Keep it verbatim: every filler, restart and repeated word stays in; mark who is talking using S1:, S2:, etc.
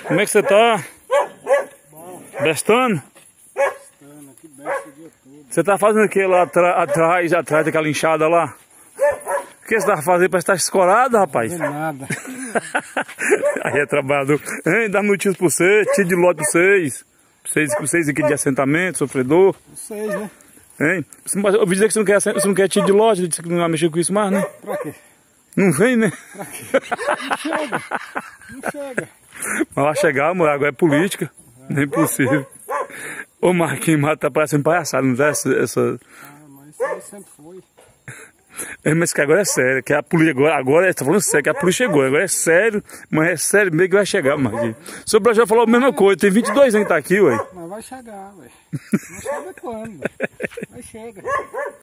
S1: Como é que você tá?
S2: Bom,
S1: Bestando?
S2: bestando, que besta o dia todo.
S1: Você tá fazendo o que lá atra- atrás, atrás daquela enxada lá? O que você tá fazendo? Parece que tá escorado, rapaz.
S2: Não é nada.
S1: Aí é trabalhador. Hein, dá notícias pra você, tiro de lote pra vocês. Pra vocês, pra vocês aqui de assentamento, sofredor.
S2: Vocês, né?
S1: Hein? Você não- Eu ouvi dizer que você não quer, assen- você não quer tiro de lote, disse que não vai mexer com isso mais, né?
S2: Pra quê?
S1: Não vem, né?
S2: Pra quê? Não chega. Não chega.
S1: Mas vai chegar, amor, agora é política. Nem possível. Ô Marquinhos, mas tá parecendo palhaçada, não tá? Essa, essa...
S2: Ah, mas isso aí sempre foi.
S1: É, mas que agora é sério, que a polícia agora, agora é, tá falando sério, que a polícia chegou, agora é sério, mas é sério mesmo que vai chegar, Marquinhos. O seu Brajão falou a mesma coisa, tem vinte e dois anos que tá aqui, ué.
S2: Mas vai chegar, velho. Não chega quando? Vai chegar.